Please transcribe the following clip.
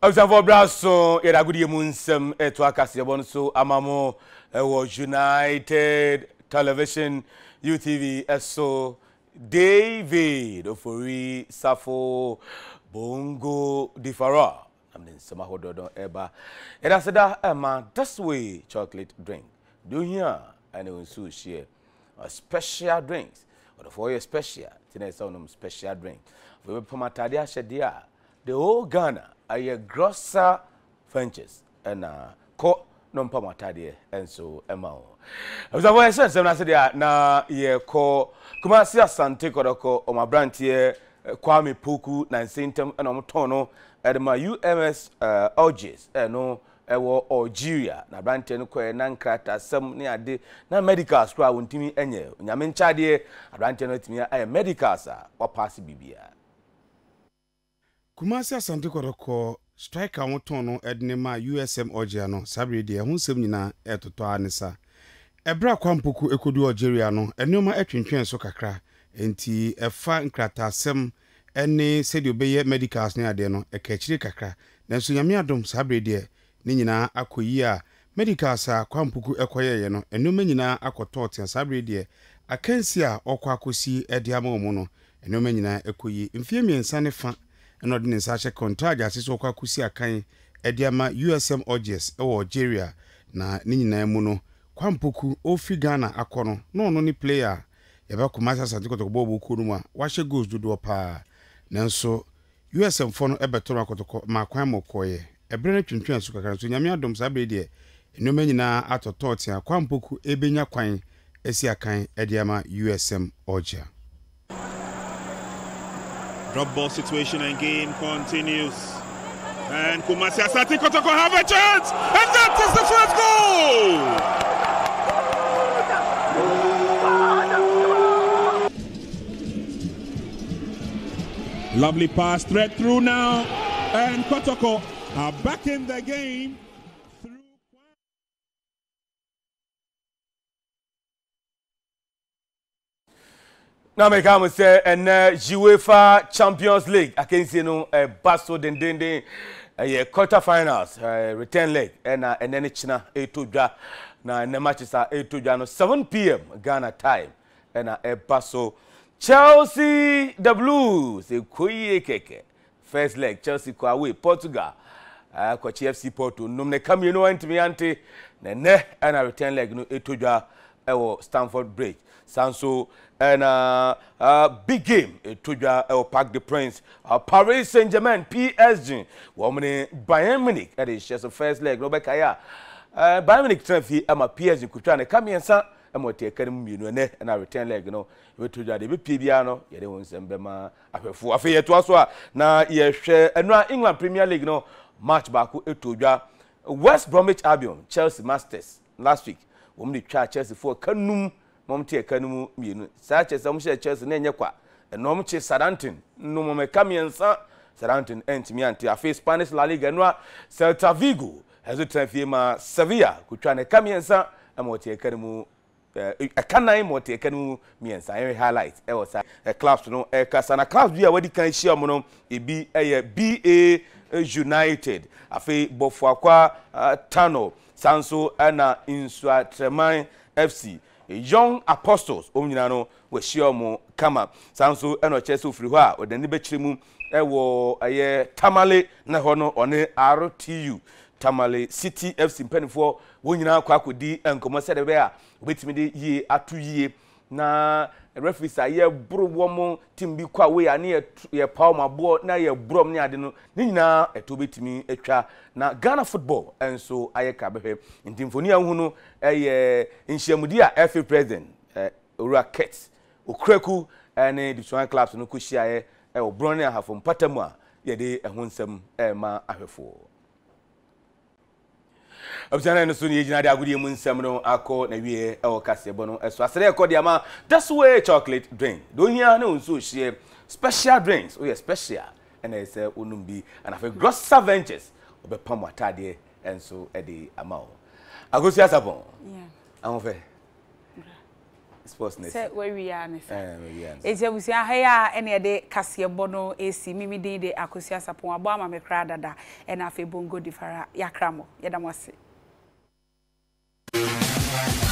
Osafo braso iragudi munsem eto akase bonso amamo United Television UTV eso David Ofori Safo Bongo Difara amne nsema hododo eba edaseda ema this way chocolate drink do here and unsu share a special drinks or for your special tina some special drink we pomatade ahede the whole Ghana aye grosser ventures and ko no pomatade enso ema Osafo essence na se dia na ye ko Kumasi Asante kodoko o mabrantie Kwame Poku na sentem na omton no edema UMS Orges no ewo Algeria na brantie no ko na nkrata sam ne ade na medical school wontimi enye nyame nchade brantie no timi ay medicals a pass bibia Kumasi Asante kodoko striker woton no edne ma USM Orgia no sabre de hunsem nyina etoto anisa Ebra kwampoku ekodu Algeria no enoma atwentwen so kakra enti efa nkratasem ene sedi obeye medicals ne ade no ekachire kakra nanso nyame adom sabre de ne nyina akoyi a medicals a kwampoku ekoyeye no enoma nyina akotote sabre de akansi a okwa akosi ede amamu no enoma nyina ekoyi mfie miensa ne fa eno de nsa che contract asese okwa akosi akan ede ama USM Orges ewo Algeria na ne nyina mu no Kwampoku ofi Ghana akono no ni player yaba Kumasi Asante kotoko bo ku no a wahye goals dodo pa nanso USM fo no ebetoro akotoko ma kwan mokoye ebre na twentwen so kakra so nyame adom sabre de enoma nyina atotot ya Kwampoku ebenya kwan esi akan ediama USM Orgia. Drop ball situation and game continues. And Kumasi Asante kotoko have a chance, and that is the first goal. Lovely pass, thread through now, and Kotoko are back in the game. Now me come say and UEFA Champions League against Basso den quarterfinals return leg and then China etudwa na matches are etudwa no 7 p.m. Ghana time and Basso Chelsea the Blues ekoyi keke first leg Chelsea ko away Portugal ko FC Porto num ne kam no antimi ante ne and return leg no etudwa ewo Stamford Bridge Sanso and big game etudwa ewo Parc des Princes Paris Saint-Germain PSG womne Bayern Munich at the shares of first leg no bekaya Bayern Munich transfer ama PSG kutwa ne kam yensa emote kanum mienu ne na return leg no etudwa de be pia no ye de wonsem be ma afefu afi yeto aso a na ye hwe enua England Premier League no match back etudwa West Bromwich Albion Chelsea Masters last week womne twa Chelsea for kanum momte kanum mienu sa Chelsea mo share Chelsea na enye kwa enom che Southampton no mo me kamiensa Southampton entimi anti afi Spanish La Liga enua Celta Vigo hezo transfer ma Sevilla kutwa ne kamiensa emote kanum kanai mote kanu miensa highlight e was clubs no kasana clubs bia wadi kan shia mo no ebi BA United afi bofo akwa Tano Sanso na Insuatreman FC Young Apostles omnyina no we shia mo kama Sanso no Chelsea ofiri ho a odani be kyeremu wo Tamale na ho no one RTU Tamale City FC mpanifo wonyina kwa akodi enkomo sede be a obetimi de yie atu yie na referees aye bro wo team bi kwa we ane ye paw mabo na ye brom ne ade no nyina eto betimi etwa na Ghana football enso aye ka behwe ntimfoni ahu no nhyiamudi a FA president Ora Kets Okreku ane division clubs no ko hia obro ne ahafo mpatamu a ye de ehonsem ma ahwefo Objana no so ni ejina de agudi mu nsem no akọ na wie e kasebo no eso asere ekọ de ama that's way chocolate drink do hia na unso hie special drinks oh yeah special and I say onum bi and afa grosser ventures obepam atade enso e de ama o agosi asapon yeah amofe sports ness say where we are ness we are e je busia ha ya ene de kase bono esi mimi din de akosia sapon abo ama me kra dada e na fe bongo difara yakramo yedamose